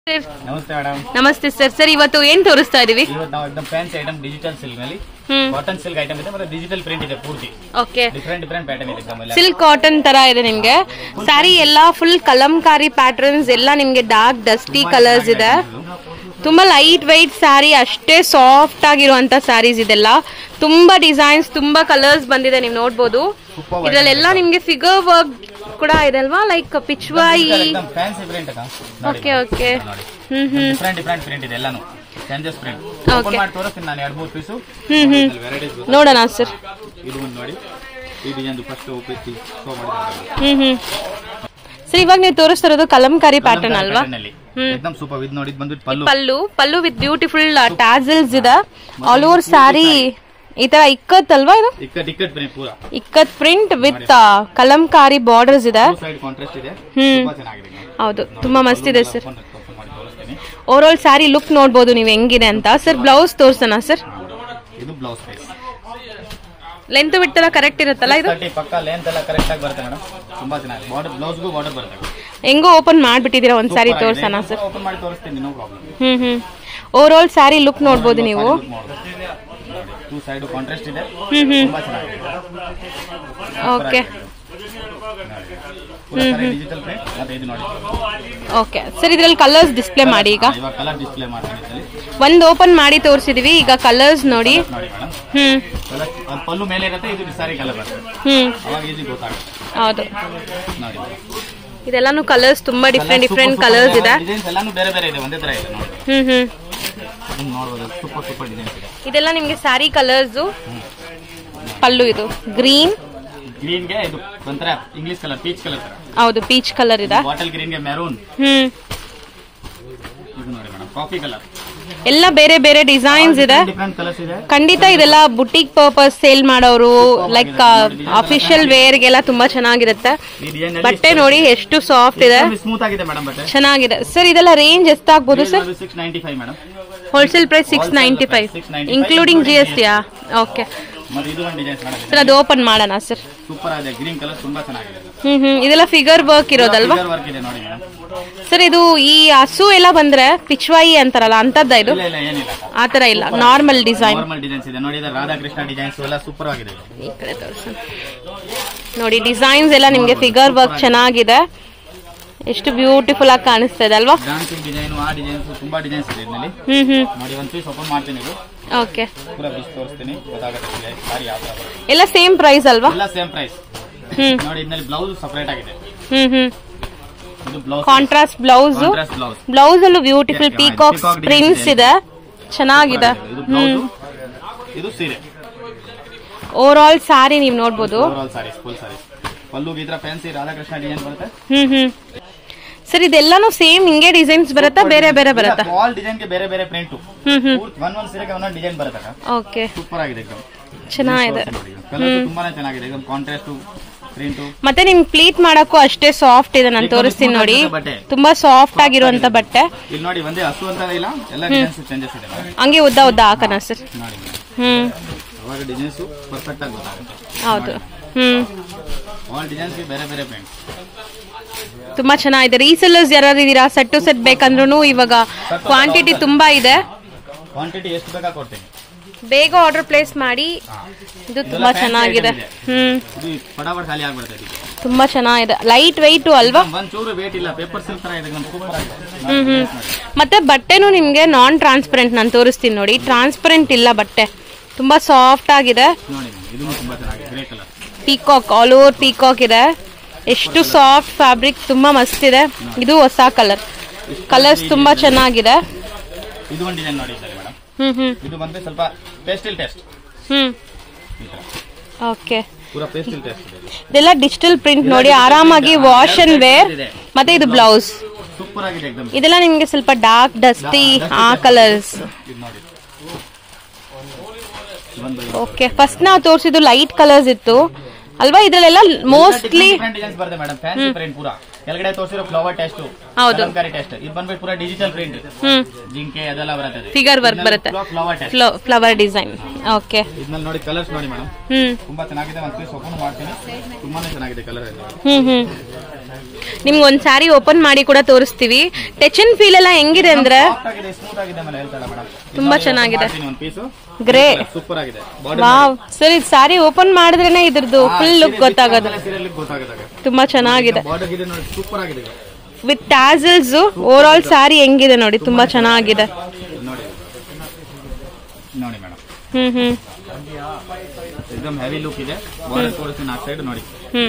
ನಮಸ್ತೆ ಮೇಡಮ್. ನಮಸ್ತೆ sir. Sir ಇವತ್ತು ಏನ್ ತೋರಿಸ್ತಾ ಇದೀವಿ? ಇವತ್ತು ನಾವು एकदम ಫ್ಯಾನ್ಸಿ ಐಟಮ್ ಡಿಜಿಟಲ್ ಸಿಲ್ಕ್ ನಲ್ಲಿ ಕಾಟನ್ ಸಿಲ್ಕ್ ಐಟಮ್ ಇದೆ ಮತ್ತೆ ಡಿಜಿಟಲ್ ಪ್ರಿಂಟ್ ಇದೆ ಪೂರ್ತಿ. ಓಕೆ. ಡಿಫರೆಂಟ್ ಪ್ಯಾಟರ್ನ್ ಇದೆ एकदम ಎಲ್ಲ. ಸಿಲ್ಕ್ ಕಾಟನ್ ತರ ಇದೆ ನಿಮ್ಗೆ. ಸಾರಿ ಎಲ್ಲಾ ಫುಲ್ ಕಲಂಕಾರಿ ಪ್ಯಾಟರ್ನ್ಸ್ ಎಲ್ಲ ನಿಮ್ಗೆ ಡಾರ್ಕ್ ಡಸ್ಟಿ ಕಲರ್ಸ್ ಇದೆ. ತುಂಬಾ ಲೈಟ್ ವೈಟ್ ಸ್ಯಾರಿ, ಅಷ್ಟೇ ಸಾಫ್ಟ್ ಆಗಿರುವಂತ ಸ್ಯಾರೀಸ್ ಇದೆಲ್ಲ. ತುಂಬಾ ಡಿಸೈನ್ಸ್, ತುಂಬಾ ಕಲರ್ಸ್ ಬಂದಿದೆ, ನೀವು ನೋಡಬಹುದು. ಇದರಲ್ಲೆಲ್ಲ ನಿಮ್ಗೆ ಫಿಗರ್ ವರ್ಕ್ ಕೂಡ ಇದೆ ಅಲ್ವಾ, ಲೈಕ್ ಪಿಚ್ವಾಯಿ. ಫ್ಯಾನ್ಸಿ ಪ್ರಿಂಟ್ ಅಕ್ಕ. Okay okay. ಡಿಫರೆಂಟ್ ಪ್ರಿಂಟ್ ಇದೆ ಎಲ್ಲಾನು. Changes print. ಓಪನ್ ಮಾಡಿ ತೋರಿಸ್ತೀನಿ ನಾನು 2-3 ಪೀಸ್. ವೆರೈಟೀಸ್ ನೋಡೋಣ ಸರ್. ಇದು ಒಂದು ನೋಡಿ. ಈ ಡಿಸೈನ್ ಫಸ್ಟ್ ಓಪನ್ ಶೋ ಮಾಡಿದ್ದೀನಿ. ಸರ್ ಇವಾಗ ನೀವು ತೋರಿಸ್ತಾ ಇರೋದು ಕಲಂಕಾರಿ ಪ್ಯಾಟರ್ನ್ ಅಲ್ವಾ? एकदम ಸೂಪರ್. ಇದು ನೋಡಿ ಬಂದ್ಬಿಟ್ಟು ಪಲ್ಲು ವಿತ್ ಬ್ಯೂಟಿಫುಲ್ ಟಾಸಲ್ಸ್ ಇದೆ. ಆಲ್ ಓವರ್ ಸ್ಯಾರಿ ಈ ತರ ಇಕ್ಕತ್ ಅಲ್ವಾ? ಇದು ಇಕ್ಕತ್ ಪ್ರಿಂಟ್ ಪೂರಾ. Ikat print with Kalamkari borders ಇದೆ. ಸೈಡ್ ಕಾಂಟ್ರಾಸ್ಟ್ ಇದೆ. ತುಂಬಾ ಚೆನ್ನಾಗಿದೆ. ಹೌದು, ತುಂಬಾ ಮಸ್ತ್ ಇದೆ sir. Over all sari look ನೋಡಬಹುದು ನೀವು ಹೆಂಗಿದೆ ಅಂತ. ಸರ್ ಬ್ಲೌಸ್ ತೋರ್ಸೋಣ ಸರ್? ಇದು ಬ್ಲೌಸ್ ಪೀಸ್. ಲೆಂತ್ ವಿಡ್ತ್ ಎಲ್ಲ ಕರೆಕ್ಟ್ ಇರುತ್ತಲ್ಲ ಇದು? ಪಕ್ಕಾ ಲೆಂತ್ ಎಲ್ಲ ಕರೆಕ್ಟ್ ಆಗಿ ಬರುತ್ತೆ ಮೇಡಮ್. ತುಂಬಾ ಚೆನ್ನಾಗಿದೆ. ಬಾರ್ಡರ್ ಬ್ಲೌಸ್ಗೂ ಬಾರ್ಡರ್ ಬರುತ್ತೆ. ಹೆಂಗೋ ಓಪನ್ ಮಾಡ್ಬಿಟ್ಟಿದ್ದೀರಾ ಒಂದ್ ಸಾರಿ ತೋರ್ಸೋಣ ಸರ್? ಓಪನ್ ಮಾಡಿ ತೋರಿಸ್ತೀನಿ, no problem. Over all sari look ನೋಡಬಹುದು ನೀವು. ಟೂ ಸೈಡ್ ಕಾಂಟ್ರಾಸ್ಟ್ ಇದೆ. ತುಂಬಾ ಚೆನ್ನಾಗಿದೆ. ಓಕೆ. ಡಿಜಿಟಲ್ ಪ್ರಿಂಟ್ ಮತ್ತೆ ಇದು ನೋಡಿ. ಓಕೆ ಸರ್, ಇದರಲ್ಲಿ ಕಲರ್ಸ್ ಡಿಸ್ಪ್ಲೇ ಮಾಡಿ. ಈಗ ಕಲರ್ ಡಿಸ್ಪ್ಲೇ ಮಾಡ್ತೀನಿ. ಒಂದು ಓಪನ್ ಮಾಡಿ ತೋರಿಸಿದೀವಿ, ಈಗ ಕಲರ್ಸ್ ನೋಡಿ. ಪಲ್ಲು ಮೇಲೆ ಇರುತ್ತೆ, ಇದು ಸಾರಿ ಕಲರ್ ಬರುತ್ತೆ. ಅವಾಗ ಈಜಿ ಗೊತ್ತಾಗುತ್ತೆ. ಹೌದು ನೋಡಿ, ಇದೆಲ್ಲಾನು ಕಲರ್ಸ್ ತುಂಬಾ ಡಿಫರೆಂಟ್ ಕಲರ್ಸ್ ಇದೆ. ಡಿಸೈನ್ಸ್ ಎಲ್ಲಾನು ಬೇರೆ ಬೇರೆ ಇದೆ, ಒಂದೇ ತರ ಇಲ್ಲ ನೋಡಿ. ನೋಡಬಹುದು. ಸೂಪರ್ ಡಿಸೈನ್ಸ್ ಇದೆ. ಇದೆಲ್ಲ ನಿಮಗೆ ಸ್ಯಾರಿ ಕಲರ್ಸ್. ಪಲ್ಲು ಇದು ಗ್ರೀನ್ ಗೆ ಇದು ಒಂಥರ ಇಂಗ್ಲಿಷ್ ಕಲರ್, ಪೀಚ್ ಕಲರ್ ತರ. ಹೌದು, ಪೀಚ್ ಕಲರ್ ಇದೆ. ಬಾಟಲ್ ಗ್ರೀನ್ ಗೆ ಮೆರೂನ್. ಇದು ನೋಡಿ ಮೇಡಮ್, ಕಾಫಿ ಕಲರ್. ಎಲ್ಲ ಬೇರೆ ಬೇರೆ ಡಿಸೈನ್ಸ್ ಇದೆ. ಖಂಡಿತ ಇದೆಲ್ಲ ಬುಟಿಕ್ ಪರ್ಪಸ್ ಸೇಲ್ ಮಾಡೋರು, ಲೈಕ್ ಅಫಿಷಿಯಲ್ ವೇರ್ ಗೆಲ್ಲ ತುಂಬಾ ಚೆನ್ನಾಗಿರುತ್ತೆ. ಬಟ್ಟೆ ನೋಡಿ ಎಷ್ಟು ಸಾಫ್ಟ್ ಇದೆ, ಸ್ಮೂತ್ ಆಗಿದೆ ಮೇಡಮ್. ಬಟ್ಟೆ ಚೆನ್ನಾಗಿದೆ. ಸರ್ ಇದೆಲ್ಲ ರೇಂಜ್ ಎಷ್ಟಾಗಬಹುದು sir? 695 madam. Wholesale price 695 including GST. Okay sir, ಅದು ಓಪನ್ ಮಾಡೋಣ ಸರ್? ಸೂಪರ್ ಆಗಿದೆ. ಗ್ರೀನ್ ಕಲರ್ ತುಂಬಾ ಚೆನ್ನಾಗಿದೆ. ಇದೆಲ್ಲ ಫಿಗರ್ ವರ್ಕ್ ಇರೋದಲ್ವಾ ಸರ್? ಇದು ಈ ಹಸು ಎಲ್ಲ ಬಂದ್ರೆ ಪಿಚ್ವಾಯಿ ಅಂತಾರಲ್ಲ, ಅಂತದ್ದ ಇದು? ಆತರ ಇಲ್ಲ, ನಾರ್ಮಲ್ ಡಿಸೈನ್. ರಾಧಾಕೃಷ್ಣ ಡಿಸೈನ್ಸ್ ಎಲ್ಲ ಸೂಪರ್ ಆಗಿದೆ. ನೋಡಿ ಡಿಸೈನ್ಸ್ ಎಲ್ಲ ನಿಮ್ಗೆ ಫಿಗರ್ ವರ್ಕ್ ಚೆನ್ನಾಗಿದೆ. ಎಷ್ಟು ಬ್ಯೂಟಿಫುಲ್ ಆಗಿ ಕಾಣಿಸ್ತಾ ಇದೆ ಅಲ್ವಾ? ಡಾನ್ಸಿಂಗ್ ಡಿಸೈನ್, ಆ ಡಿಸೈನ್ಸ್ ತುಂಬಾ ಡಿಸೈನ್ಸ್ ಇದೆ ಇದರಲ್ಲಿ. ನೋಡಿ, ಒಂದು ಪೀಸ್ ಓಪನ್ ಮಾಡ್ತೀನಿ. ಇದು ಓಕೆ, ಪೂರಾ ಪೀಸ್ ತೋರಿಸ್ತೀನಿ, ಗೊತ್ತಾಗುತ್ತೆ ಸಾರಿ ಯಾವ ತರ. ಎಲ್ಲ ಸೇಮ್ ಪ್ರೈಸ್ ಅಲ್ವಾ? ಎಲ್ಲ ಸೇಮ್ ಪ್ರೈಸ್. ನೋಡಿ, ಇದರಲ್ಲಿ ಬ್ಲೌಸ್ ಸಪರೇಟ್ ಆಗಿದೆ. ಇದು ಬ್ಲೌಸ್, ಕಾಂಟ್ರಾಸ್ಟ್ ಬ್ಲೌಸ್. ಬ್ಲೌಸ್ ಅಲ್ಲೂ ಬ್ಯೂಟಿಫುಲ್ ಪೀಕಾಕ್ಸ್ ಪ್ರಿಂಟ್ಸ್ ಇದೆ, ಚೆನ್ನಾಗಿದೆ. ಇದು ಬ್ಲೌಸ್, ಇದು ಸೀರೆ. ಓವರ್ ಆಲ್ ಸಾರಿ ನೀವು ನೋಡಬಹುದು. Over all saris, full saris. Pallu ಈ ತರ ಫ್ಯಾನ್ಸಿ ರಾಧಾಕೃಷ್ಣ ಡಿಸೈನ್ ಬರುತ್ತೆ. ಸರ್ ಇದೆಲ್ಲಾನು ಸೇಮ್ ಹಿಂಗೆ ಡಿಸೈನ್ಸ್ ಬರುತ್ತಾ, ಬೇರೆ ಬೇರೆ ಬರುತ್ತಾ? ಆಲ್ ಡಿಸೈನ್ ಗೆ ಬೇರೆ ಬೇರೆ ಪ್ರಿಂಟ್. ಒಂದೊಂದು ಸೀರೆಗೆ ಒಂದೊಂದು ಡಿಸೈನ್ ಬರುತ್ತೆ. ಓಕೆ, ಸೂಪರ್ ಆಗಿದೆ. ಚೆನ್ನಾಗಿದೆ. ಕಲರ್ ತುಂಬಾನೇ ಚೆನ್ನಾಗಿದೆ. ಇದೊಂದು ಕಾಂಟ್ರಾಸ್ಟ್ ಪ್ರಿಂಟ್. ಮತ್ತೆ ನಿಮ್ ಪ್ಲೀಟ್ ಮಾಡಕ್ಕೂ ಅಷ್ಟೇ ಸಾಫ್ಟ್ ಇದೆ. ನಾನು ತೋರಿಸ್ತೀನಿ ನೋಡಿ, ತುಂಬಾ ಸಾಫ್ಟ್ ಆಗಿರುವಂತ ಬಟ್ಟೆ. ಇಲ್ಲಿ ನೋಡಿ, ಒಂದೇ ಹಸು ಅಂತ ಇಲ್ಲ, ಎಲ್ಲ ಡಿಸೈನ್ಸ್ ಚೇಂಜಸ್ ಇದೆ. ಹಂಗೆ ಉದ್ದ ಉದ್ದ ಹಾಕೋಣ ಸರ್? ಅವಾಗ ಡಿಸೈನ್ಸ್ ಪರ್ಫೆಕ್ಟ್ ಆಗಿ ಗೊತ್ತಾಗುತ್ತೆ. ಹೌದು. ಆಲ್ ಡಿಸೈನ್ಸ್ ಬೇರೆ ಬೇರೆ ಪ್ರಿಂಟ್. ತುಂಬಾ ಚೆನ್ನಾಗಿದೆ. ರೀಸೆಲ್ಲರ್ಸ್ ಯಾರು ಇದೀರಾ, ಸೆಟ್ ಟು ಸೆಟ್ ಬೇಕಂದ್ರೂ ಇವಾಗ ಕ್ವಾಂಟಿಟಿ ತುಂಬಾ ಇದೆ. ಕ್ವಾಂಟಿಟಿ ಎಷ್ಟು ಬೇಕಾ ಕೊಡ್ತೀನಿ, ಬೇಗ ಆರ್ಡರ್ ಪ್ಲೇಸ್ ಮಾಡಿ. ಇದು ತುಂಬಾ ಚೆನ್ನಾಗಿದೆ. ಫಟಾಫಟ್ ಖಾಲಿ ಆಗ್ಬಿಡುತ್ತೆ. ತುಂಬಾ ಚೆನ್ನಾಗಿದೆ. ಲೈಟ್ ವೆಯ್ಟ್ ಅಲ್ವಾ? ಒಂಚೂರು ವೇಟ್ ಇಲ್ಲ, ಪೇಪರ್ ಸಿಲ್ಕ್ ತರ ಇದೆ. ಸೂಪರ್ ಆಗಿದೆ. ಮತ್ತೆ ಬಟ್ಟೆನು ನಿಮ್ಗೆ ನಾನ್ ಟ್ರಾನ್ಸ್ಪರೆಂಟ್. ನಾನು ತೋರಿಸ್ತೀನಿ ನೋಡಿ, ಟ್ರಾನ್ಸ್ಪರೆಂಟ್ ಇಲ್ಲ ಬಟ್ಟೆ, ತುಂಬಾ ಸಾಫ್ಟ್ ಆಗಿದೆ. ಪೀಕಾಕ್, ಆಲ್ ಓವರ್ ಪೀಕಾಕ್ ಇದೆ. ಎಷ್ಟು ಸಾಫ್ಟ್ ಫ್ಯಾಬ್ರಿಕ್, ತುಂಬಾ ಮಸ್ತ್ ಇದೆ. ಇದು ಹೊಸ ಕಲರ್. ಕಲರ್ಸ್ ತುಂಬಾ ಚೆನ್ನಾಗಿದೆ. ಇದು ಒಂದು ಡಿಸೈನ್ ನೋಡಿ ಮೇಡಮ್. ಇದು ಬಂದ್ರೆ ಸ್ವಲ್ಪ ಪೇಸ್ಟಲ್ ಟೆಸ್ಟ್. ಓಕೆ, ಪೂರಾ ಪೇಸ್ಟಲ್ ಟೆಸ್ಟ್ ಇದೆ. ಇದೆಲ್ಲ ಡಿಜಿಟಲ್ ಪ್ರಿಂಟ್ ನೋಡಿ, ಆರಾಮಾಗಿ ವಾಶ್ ಅಂಡ್ ವೇರ್. ಮತ್ತೆ ಇದು ಬ್ಲೌಸ್ ಸೂಪರ್ ಆಗಿದೆ एकदम. ಇದೆಲ್ಲ ನಿಮ್ಗೆ ಸ್ವಲ್ಪ ಡಾರ್ಕ್ ಡಸ್ಟಿ ಆ ಕಲರ್ಸ್. ಓಕೆ, ಫಸ್ಟ್ ನಾವು ತೋರಿಸಿದ್ದು ಲೈಟ್ ಕಲರ್ಸ್ ಇತ್ತು ಅಲ್ವಾ? ಇದ್ರಲ್ಲೆಲ್ಲ ಮೋಸ್ಟ್ಲಿ ಕೆಳಗಡೆ ತೋರಿಸಿರೋ ಫ್ಲವರ್ ಟೆಸ್ಟ್, ಹೌದು. ಕಲಂಕಾರಿ ಟೆಸ್ಟ್. ಇದು ಬಂದ್ಬಿಟ್ಟು ಪೂರಾ ಡಿಜಿಟಲ್ ಪ್ರಿಂಟ್, ಜಿಂಕೆ ಅದೆಲ್ಲ ಬರುತ್ತೆ, ಫಿಗರ್ ವರ್ಕ್ ಬರುತ್ತೆ, flower test, flower design. Okay, ಇದ್ರಲ್ಲಿ ನೋಡಿ ಕಲರ್ಸ್ ನೋಡಿ ಮೇಡಮ್, ತುಂಬಾ ಚೆನ್ನಾಗಿದೆ. ಒಂದ್ ಪೀಸ್ ಓಪನ್ ಮಾಡ್ತೀನಿ, ತುಂಬಾನೇ ಚೆನ್ನಾಗಿದೆ ಕಲರ್ ಇದು. ನಿಮ್ಗೆ ಒಂದ್ ಸಾರಿ ಓಪನ್ ಮಾಡಿ ಕೂಡ ತೋರಿಸ್ತೀವಿ. ಟಚ್ ಅಂಡ್ ಫೀಲ್ ಎಲ್ಲ ಹೆಂಗಿದೆ ಅಂದ್ರೆ ಸ್ಮೂತ್ ಆಗಿದೆ ಮೇಲೆ ಹೇಳ್ತಾಳೆ ಮೇಡಮ್, ತುಂಬಾ ಚೆನ್ನಾಗಿದೆ. ಒಂದ್ ಪೀಸ್ ಗ್ರೇ, ಸೂಪರ್ ಆಗಿದೆ. ವಾವ್ ಸರ್, ಇದು ಸಾರಿ ಓಪನ್ ಮಾಡಿದ್ರೇನೆ ಇದ್ರದ್ದು ಫುಲ್ ಲುಕ್ ಗೊತ್ತಾಗೋದು. ತುಂಬಾ ಚೆನ್ನಾಗಿದೆ ಸೂಪರ್ ಆಗಿದೆ with tassels. Over all sari ಹೆಂಗಿದೆ ನೋಡಿ, ತುಂಬಾ ಚೆನ್ನಾಗಿದೆ ನೋಡಿ ನೋಡಿ ಮೇಡಮ್. एकदम ಹೆವಿ ಲುಕ್ ಇದೆ. ಬಾರ್ಡರ್ ತೋರಿಸ್ತೀನಿ ನಾಲ್ಕು ಸೈಡ್ ನೋಡಿ.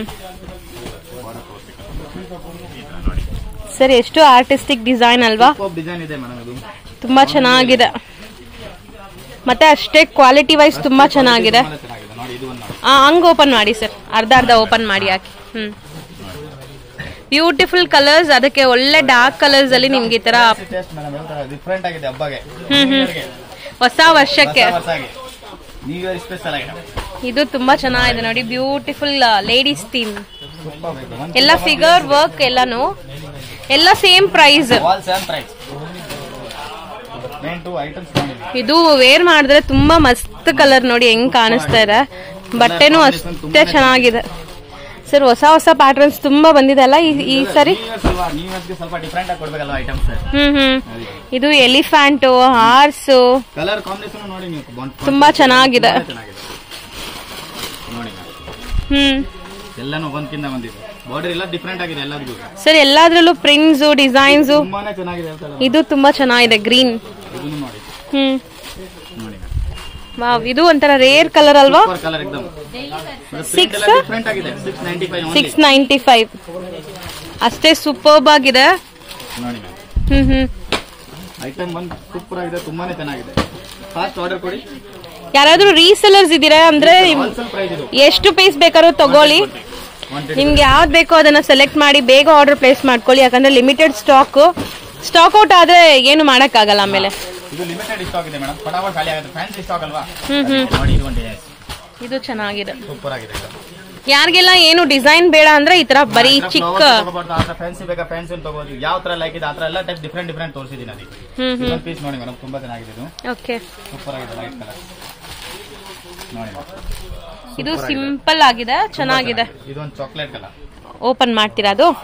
ಸರ್ ಎಷ್ಟು ಆರ್ಟಿಸ್ಟಿಕ್ ಡಿಸೈನ್ ಅಲ್ವಾ, ಡಿಸೈನ್ ಇದೆ ಮೇಡಮ್, ಇದು ತುಂಬಾ ಚೆನ್ನಾಗಿದೆ. ಮತ್ತೆ ಅಷ್ಟೇ ಕ್ವಾಲಿಟಿ ವೈಸ್ ತುಂಬಾ ಚೆನ್ನಾಗಿದೆ. ನೋಡಿ ಇದು ಒಂದು ಹಂಗ ಓಪನ್ ಮಾಡಿ ಸರ್, ಅರ್ಧ ಅರ್ಧ ಓಪನ್ ಮಾಡಿ ಹಾಕಿ. ಬ್ಯೂಟಿಫುಲ್ ಕಲರ್ಸ್, ಅದಕ್ಕೆ ಒಳ್ಳೆ ಡಾರ್ಕ್ ಕಲರ್ಸ್ ಅಲ್ಲಿ ನಿಮ್ಗೆ ಈ ತರ ಡಿಫರೆಂಟ್ ಆಗಿದೆ ಹಬ್ಬಗೆ, ಹೊಸ ವರ್ಷಕ್ಕೆ. ನ್ಯೂ ಇಯರ್ ಸ್ಪೆಷಲ್ ಆಗಿದೆ. ಇದು ತುಂಬಾ ಚೆನ್ನಾಗಿದೆ ನೋಡಿ, ಬ್ಯೂಟಿಫುಲ್ ಲೇಡೀಸ್ ಥೀಮ್, ಎಲ್ಲ ಫಿಗರ್ ವರ್ಕ್ ಎಲ್ಲಾನು, ಎಲ್ಲ ಸೇಮ್ ಪ್ರೈಸ್. ಇದು ವೇರ್ ಮಾಡಿದ್ರೆ ತುಂಬಾ ಮಸ್ತ್ ಕಲರ್ ನೋಡಿ ಹೆಂಗ್ ಕಾಣಿಸ್ತಾ ಇದೆ. ಬಟ್ಟೆನೂ ಅಷ್ಟೇ ಚೆನ್ನಾಗಿದೆ ಸರ್. ಹೊಸ ಹೊಸ ಪ್ಯಾಟರ್ನ್ಸ್ ತುಂಬಾ ಬಂದಿದೆ ಅಲ್ಲ ಈ ಸರಿ. ಇದು ಎಲಿಫ್ಯಾಂಟ್, ಹಾರ್ಸ್, ತುಂಬಾ ಚೆನ್ನಾಗಿದೆ. ಎಲ್ಲಾನು ಒಂದಕ್ಕಿಂತ ಒಂದಿದೆ. ಬಾರ್ಡರ್ ಎಲ್ಲ ಡಿಫರೆಂಟ್ ಆಗಿದೆ ಎಲ್ಲರಿಗೂ ಸರ್, ಎಲ್ಲಾದ್ರಲ್ಲೂ ಪ್ರಿಂಟ್ಸ್ ಡಿಸೈನ್ಸ್ ತುಂಬಾನೇ ಚೆನ್ನಾಗಿದೆ. ಇದು ತುಂಬಾ ಚೆನ್ನಾಗಿದೆ, ಗ್ರೀನ್. ನೋಡಿ ವಾವ್, ಇದು ಒಂಥರ ರೇರ್ ಕಲರ್ ಅಲ್ವಾ. ಕಲರ್ एकदम 695 ಅಷ್ಟೇ ಸೂಪರ್ಬ್ ಆಗಿದೆ ನೋಡಿ. ಐಟಮ್ ಬಂದು ಸೂಪರ್ ಆಗಿದೆ, ತುಂಬಾನೇ ಚೆನ್ನಾಗಿದೆ. ಫಾಸ್ಟ್ ಆರ್ಡರ್ ಕೊಡಿ. ಯಾರಾದ್ರೂ ರೀಸೆಲರ್ಸ್ ಇದ್ದೀರಾ ಅಂದ್ರೆ ಎಷ್ಟು ಪೀಸ್ ಬೇಕಾದ್ರೂ ತಗೊಳ್ಳಿ. ನಿಮ್ಗೆ ಯಾವ್ದು ಬೇಕೋ ಅದನ್ನ ಸೆಲೆಕ್ಟ್ ಮಾಡಿ ಬೇಗ ಆರ್ಡರ್ ಪ್ಲೇಸ್ ಮಾಡ್ಕೊಳ್ಳಿ. ಯಾಕಂದ್ರೆ ಲಿಮಿಟೆಡ್ ಸ್ಟಾಕ್ ಔಟ್ ಆದ್ರೆ ಏನು ಮಾಡಕ್ ಆಗಲ್ಲ ಆಮೇಲೆ. ಇದು ಲಿಮಿಟೆಡ್ ಸ್ಟಾಕ್ ಇದೆ ಮೇಡಮ್, ಫಟಾಫಟ್ ಖಾಲಿ ಆಗುತ್ತೆ. ಫ್ಯಾನ್ಸಿ ಸ್ಟಾಕ್ ಅಲ್ವಾ. ನೋಡಿ ಇದು ಒಂದು ಇದು ಚೆನ್ನಾಗಿದೆ, ಸೂಪರ್ ಆಗಿದೆ. ಯಾರಿಗೆಲ್ಲ ಏನು ಡಿಸೈನ್ ಬೇಡ ಅಂದ್ರೆ ಈ ತರ ಬರೀ ಚಿಕ್ಕ ಫ್ಯಾನ್ಸಿ ಬೇಕಾ ಫ್ಯಾನ್ಸಿ ತಗೋದು. ಯಾವ ತರ ಲೈಕ್ ಇದೆ ಆ ತರ ಎಲ್ಲ ಟೈಪ್ ಡಿಫರೆಂಟ್ ತೋರಿಸಿದೀನಿ ಅದಕ್ಕೆ. ಇದೊಂದು ಪೀಸ್ ನೋಡಿ ಮೇಡಮ್, ತುಂಬಾ ಚೆನ್ನಾಗಿದೆ ಇದು. ಓಕೆ, ಸೂಪರ್ ಆಗಿದೆ, ಲೈಟ್ ಕಲರ್ ನೋಡಿ. ಇದು ಸಿಂಪಲ್ ಆಗಿದೆ, ಚೆನ್ನಾಗಿದೆ. ಇದೊಂದು ಚಾಕ್ಲೇಟ್ ಕಲರ್. ಓಪನ್ ಮಾಡ್ತೀರಾ ಅದು?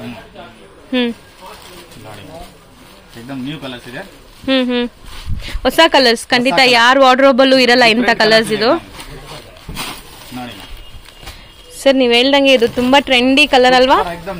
ನೋಡಿ एकदम ನ್ಯೂ ಕಲರ್ಸ್ ಇದೆ. ಹೊಸ ಕಲರ್ಸ್ ಖಂಡಿತ ಯಾರ ವಾರ್ಡ್ರೋಬಲ್ಲೂ ಇರಲ್ಲ ಇಂಥ ಕಲರ್ಸ್. ಇದು ನೋಡಿ ಸರ್, ನೀವ್ ಹೇಳ್ದಂಗೆ ಇದು ತುಂಬಾ ಟ್ರೆಂಡಿ ಕಲರ್ ಅಲ್ವಾ,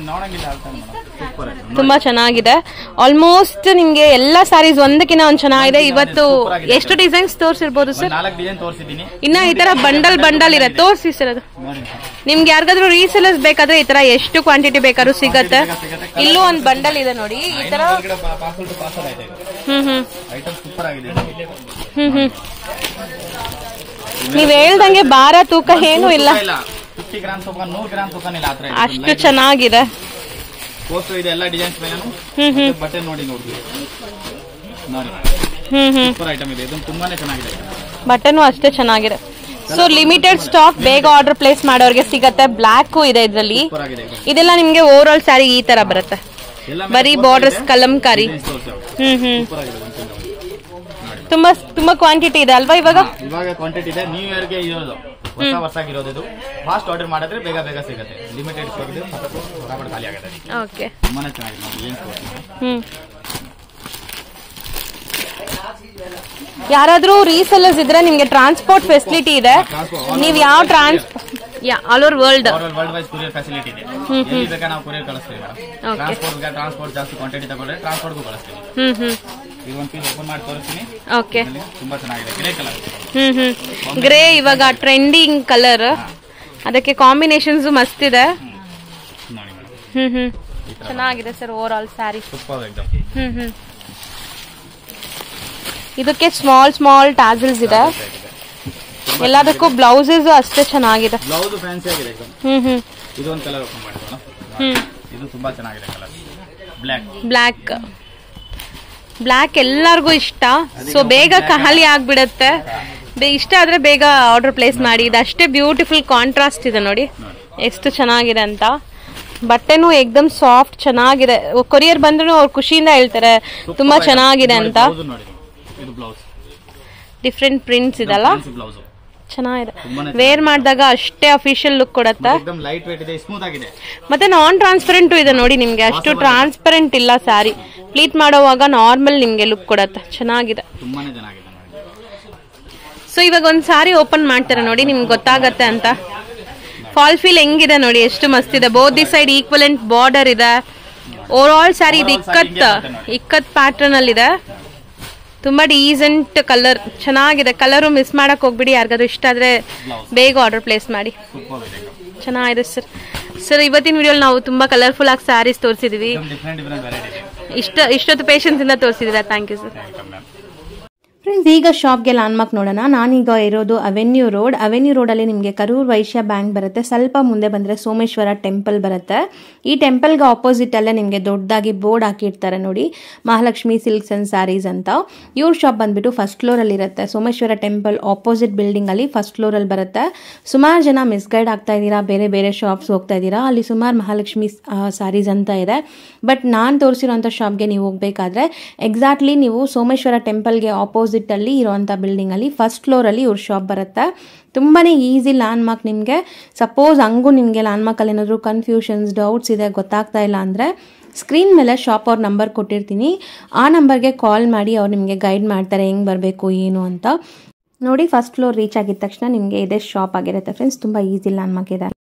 ತುಂಬಾ ಚೆನ್ನಾಗಿದೆ. ಆಲ್ಮೋಸ್ಟ್ ನಿಮ್ಗೆ ಎಲ್ಲಾ ಸ್ಯಾರೀಸ್ ಒಂದಕ್ಕಿಂತ ಒಂದ್ ಚೆನ್ನಾಗಿದೆ. ಇವತ್ತು ಎಷ್ಟು ಡಿಸೈನ್ಸ್ ತೋರಿಸಿರ್ಬೋದು ಸರ್? 4 ಡಿಸೈನ್ ತೋರಿಸಿದೀನಿ. ಇನ್ನ ಈ ತರ ಬಂಡಲ್ ಇದೆ, ತೋರಿಸಿ ಸರ್. ಅದು ನಿಮ್ಗೆ ಯಾರಿಗಾದ್ರೂ ರೀಸೆಲರ್ಸ್ ಬೇಕಾದ್ರೆ ಈ ತರ ಎಷ್ಟು ಕ್ವಾಂಟಿಟಿ ಬೇಕಾದ್ರೂ ಸಿಗತ್ತೆ. ಇಲ್ಲೂ ಒಂದ್ ಬಂಡಲ್ ಇದೆ ನೋಡಿ ಈ ತರ. ನೀವ್ ಹೇಳ್ದಂಗೆ ಭಾರ ತೂಕ ಏನು ಇಲ್ಲ, 50 ಗ್ರಾಮ್ ತೂಕ 100 ಗ್ರಾಮ್ ತೂಕ ಇಲ್ಲ, ಅಷ್ಟು ಚೆನ್ನಾಗಿದೆ. ಪೋಸ್ಟರ್ ಇದೆ ಎಲ್ಲ ಡಿಸೈನ್ಸ್ ಮೇಲೆ. ಬಟ್ಟೆ ನೋಡಿ ನೋಡಿ ಸೂಪರ್ ಐಟಮ್ ಇದೆ. ಇದು ತುಂಬಾನೇ ಚೆನ್ನಾಗಿದೆ, ಬಟ್ಟೆನೂ ಅಷ್ಟೇ ಚೆನ್ನಾಗಿದೆ. ಸೊ ಲಿಮಿಟೆಡ್ ಸ್ಟಾಕ್, ಬೇಗ ಆರ್ಡರ್ ಪ್ಲೇಸ್ ಮಾಡೋರಿಗೆ ಸಿಗತ್ತೆ. ಬ್ಲಾಕ್ ಇದೆ ಇದರಲ್ಲಿ. ಇದೆಲ್ಲ ನಿಮ್ಗೆ ಓವರ್ ಆಲ್ ಸ್ಯಾರಿ ಈ ತರ ಬರುತ್ತೆ, ಬರೀ ಬಾರ್ಡರ್ಸ್ ಕಲಂಕಾರಿ. ತುಂಬಾ ಕ್ವಾಂಟಿಟಿ ಇದೆ ಅಲ್ವಾ ಇವಾಗ ಕ್ವಾಂಟಿಟಿ ಇದೆ. ನ್ಯೂ ಇಯರ್ ಗೆ ಇರೋದು, ಹೊಸ ವರ್ಷಾಗಿರೋದು. ಇದು ಫಾಸ್ಟ್ ಆರ್ಡರ್ ಮಾಡಿದ್ರೆ ಬೇಗ ಸಿಗುತ್ತೆ. ಲಿಮಿಟೆಡ್ ಸ್ಟಾಕ್ ಇದೆ, ಫಟಾಫಟ್ ಖಾಲಿ ಆಗುತ್ತೆ. ಓಕೆ, ತುಂಬಾನೇ ಚೆನ್ನಾಗಿದೆ ನೋಡಿ. ಯಾರಾದ್ರೂ ರೀಸೆಲ್ಲರ್ಸ್ ಇದ್ರೆ ನಿಮ್ಗೆ ಟ್ರಾನ್ಸ್ಪೋರ್ಟ್ ಫೆಸಿಲಿಟಿ ಇದೆ. ನೀವ್ ಯಾವ all over world wise courier facility ಇದೆ. ಎಲ್ಲಿ ಬೇಕಾ ನಾವು ಕೊರಿಯರ್ ಕಳಿಸ್ತೀವಿ. ಟ್ರಾನ್ಸ್ಪೋರ್ಟ್ ಜಾಸ್ತಿ ಕ್ವಾಂಟಿಟಿ ತಗೊಂಡ್ರೆ ಟ್ರಾನ್ಸ್ಪೋರ್ಟ್ಗೂ ಕಳಿಸ್ತೀವಿ. ಇದೊಂದು ಪೀಸ್ ಓಪನ್ ಮಾಡಿ ತೋರಿಸ್ತೀನಿ. ಓಕೆ, ತುಂಬಾ ಚೆನ್ನಾಗಿದೆ, ಗ್ರೇ ಕಲರ್. ಗ್ರೇ ಇವಾಗ ಟ್ರೆಂಡಿಂಗ್ ಕಲರ್, ಅದಕ್ಕೆ ಕಾಂಬಿನೇಷನ್ಸ್ ಮಸ್ತ್ ಇದೆ. ಚೆನ್ನಾಗಿದೆ ಸರ್ ಓವರ್ ಆಲ್ ಸ್ಯಾರಿ. ಇದಕ್ಕೆ ಸ್ಮಾಲ್ ಟಾಸಲ್ಸ್ ಇದೆ. ಎಲ್ಲದಕ್ಕೂ ಬ್ಲೌಸಸ್ ಅಷ್ಟೇ ಚೆನ್ನಾಗಿದೆ. ಬ್ಲೌಸ್ ಫ್ಯಾನ್ಸಿ ಆಗಿದೆ. ಇದೊಂದು ಕಲರ್ ಓಪನ್ ಮಾಡಿದ್ವಲ್ಲ, ಇದು ತುಂಬಾ ಚೆನ್ನಾಗಿದೆ ಕಲರ್. ಬ್ಲ್ಯಾಕ್ ಎಲ್ಲರಿಗೂ ಇಷ್ಟ. ಸೊ ಬೇಗ ಖಾಲಿ ಆಗ್ಬಿಡತ್ತೆ. ಇಷ್ಟ ಆದ್ರೆ ಬೇಗ ಆರ್ಡರ್ ಪ್ಲೇಸ್ ಮಾಡಿ. ಇದು ಅಷ್ಟೇ ಬ್ಯೂಟಿಫುಲ್ ಕಾಂಟ್ರಾಸ್ಟ್ ಇದೆ ನೋಡಿ ಎಷ್ಟು ಚೆನ್ನಾಗಿದೆ ಅಂತ. ಬಟ್ಟೆನೂ ಏಕ್ದಮ್ ಸಾಫ್ಟ್ ಚೆನ್ನಾಗಿದೆ. ಕೊರಿಯರ್ ಬಂದ್ರು ಅವ್ರು ಖುಷಿಯಿಂದ ಹೇಳ್ತಾರೆ ತುಂಬಾ ಚೆನ್ನಾಗಿದೆ ಅಂತ. ಇದು ಬ್ಲೌಸ್ ಡಿಫ್ರೆಂಟ್ ಪ್ರಿಂಟ್ಸ್ ಇದಲ್ಲ, ಬ್ಲೌಸ್ ಚೆನ್ನಾಗಿದೆ. ವೇರ್ ಮಾಡಿದಾಗ ಅಷ್ಟೇ ಅಫಿಷಿಯಲ್ ಲುಕ್ ಕೊಡುತ್ತೆ. एकदम ಲೈಟ್ ವೇಟ್ ಇದೆ, ಸ್ಮೂತ್ ಆಗಿದೆ. ಮತ್ತೆ ನಾನ್ ಟ್ರಾನ್ಸ್ಪರೆಂಟ್ ಇದೆ ನೋಡಿ, ನಿಮ್ಗೆ ಅಷ್ಟು ಟ್ರಾನ್ಸ್ಪರೆಂಟ್ ಇಲ್ಲ ಸ್ಯಾರಿ. ಪ್ಲೀಟ್ ಮಾಡೋವಾಗ ನಾರ್ಮಲ್ ನಿಮ್ಗೆ ಲುಕ್ ಕೊಡುತ್ತೆ, ಚೆನ್ನಾಗಿದೆ. ತುಂಬಾನೇ ಚೆನ್ನಾಗಿದೆ. ಸೊ ಇವಾಗ ಒಂದ್ ಸಾರಿ ಓಪನ್ ಮಾಡ್ತಾರೆ ನೋಡಿ, ನಿಮ್ಗೆ ಗೊತ್ತಾಗತ್ತೆ ಅಂತ. ಫಾಲ್ ಫೀಲ್ ಹೆಂಗಿದೆ ನೋಡಿ, ಎಷ್ಟು ಮಸ್ತ್ ಇದೆ. Both the side equivalent border ಇದೆ. ಓವರ್ ಆಲ್ ಸ್ಯಾರಿ ಇದು ಇಕ್ಕತ್ ಪ್ಯಾಟರ್ನ್ ಅಲ್ಲಿ ಇದೆ. ತುಂಬಾ ಡೀಸೆಂಟ್ ಕಲರ್, ಚೆನ್ನಾಗಿದೆ. ಕಲರು ಮಿಸ್ ಮಾಡಕ್ ಹೋಗ್ಬಿಡಿ. ಯಾರಿಗಾದ್ರೂ ಇಷ್ಟ ಆದ್ರೆ ಬೇಗ ಆರ್ಡರ್ ಪ್ಲೇಸ್ ಮಾಡಿ. ಚೆನ್ನಾಗಿದೆ ಸರ್. ಇವತ್ತಿನ ವಿಡಿಯೋಲಿ ನಾವು ತುಂಬಾ ಕಲರ್ಫುಲ್ ಆಗಿ ಸ್ಯಾರೀಸ್ ತೋರಿಸಿದೀವಿ. ಇಷ್ಟೊತ್ತು ಪೇಷನ್ಸ್ ಇಂದ ತೋರಿಸಿದೀರಾ, ಥ್ಯಾಂಕ್ ಯು ಸರ್. ಫ್ರೆಂಡ್ಸ್, ಈಗ ಶಾಪ್ಗೆ ಲ್ಯಾಂಡ್ಮಾರ್ಕ್ ನೋಡೋಣ. ನಾನೀಗ ಇರೋದು ಅವೆನ್ಯೂ ರೋಡಲ್ಲಿ ನಿಮಗೆ ಕರೂರ್ ವೈಶ್ಯ ಬ್ಯಾಂಕ್ ಬರುತ್ತೆ. ಸ್ವಲ್ಪ ಮುಂದೆ ಬಂದರೆ ಸೋಮೇಶ್ವರ ಟೆಂಪಲ್ ಬರುತ್ತೆ. ಈ ಟೆಂಪಲ್ಗೆ ಆಪೋಸಿಟಲ್ಲೇ ನಿಮಗೆ ದೊಡ್ಡದಾಗಿ ಬೋರ್ಡ್ ಹಾಕಿರ್ತಾರೆ ನೋಡಿ, ಮಹಾಲಕ್ಷ್ಮಿ ಸಿಲ್ಕ್ಸ್ ಅಂಡ್ ಸ್ಯಾರೀಸ್ ಅಂತ. ಇವ್ರ ಶಾಪ್ ಬಂದ್ಬಿಟ್ಟು ಫಸ್ಟ್ ಫ್ಲೋರಲ್ಲಿ ಇರುತ್ತೆ. ಸೋಮೇಶ್ವರ ಟೆಂಪಲ್ ಆಪೋಸಿಟ್ ಬಿಲ್ಡಿಂಗಲ್ಲಿ ಫಸ್ಟ್ ಫ್ಲೋರಲ್ಲಿ ಬರುತ್ತೆ. ಸುಮಾರು ಜನ ಮಿಸ್ಗೈಡ್ ಆಗ್ತಾ ಇದ್ದೀರಾ, ಬೇರೆ ಬೇರೆ ಶಾಪ್ಸ್ ಹೋಗ್ತಾ ಇದ್ದೀರಾ. ಅಲ್ಲಿ ಸುಮಾರು ಮಹಾಲಕ್ಷ್ಮಿ ಸ್ಯಾರೀಸ್ ಅಂತ ಇದೆ. ಬಟ್ ನಾನು ತೋರಿಸಿರೋಂಥ ಶಾಪ್ಗೆ ನೀವು ಹೋಗಬೇಕಾದ್ರೆ ಎಕ್ಸಾಕ್ಟ್ಲಿ ನೀವು ಸೋಮೇಶ್ವರ ಟೆಂಪಲ್ಗೆ ಆಪೋಸಿಟಲ್ಲಿ ಇರೋವಂಥ ಬಿಲ್ಡಿಂಗಲ್ಲಿ ಫಸ್ಟ್ ಫ್ಲೋರಲ್ಲಿ ಇವ್ರ ಶಾಪ್ ಬರುತ್ತೆ. ತುಂಬಾ ಈಸಿ ಲ್ಯಾಂಡ್ಮಾರ್ಕ್. ನಿಮಗೆ ಸಪೋಸ್ ಹಂಗೂ ನಿಮಗೆ ಲ್ಯಾಂಡ್ಮಾರ್ಕಲ್ಲಿ ಏನಾದರೂ ಕನ್ಫ್ಯೂಷನ್ಸ್, ಡೌಟ್ಸ್ ಇದೆ, ಗೊತ್ತಾಗ್ತಾ ಇಲ್ಲ ಅಂದರೆ ಸ್ಕ್ರೀನ್ ಮೇಲೆ ಶಾಪ್ ಅವ್ರ ನಂಬರ್ ಕೊಟ್ಟಿರ್ತೀನಿ. ಆ ನಂಬರ್ಗೆ ಕಾಲ್ ಮಾಡಿ ಅವ್ರು ನಿಮಗೆ ಗೈಡ್ ಮಾಡ್ತಾರೆ ಹೆಂಗೆ ಬರಬೇಕು ಏನು ಅಂತ. ನೋಡಿ, ಫಸ್ಟ್ ಫ್ಲೋರ್ ರೀಚ್ ಆಗಿದ ತಕ್ಷಣ ನಿಮಗೆ ಇದೇ ಶಾಪ್ ಆಗಿರುತ್ತೆ ಫ್ರೆಂಡ್ಸ್. ತುಂಬ ಈಸಿ ಲ್ಯಾಂಡ್ಮಾರ್ಕ್ ಇದೆ.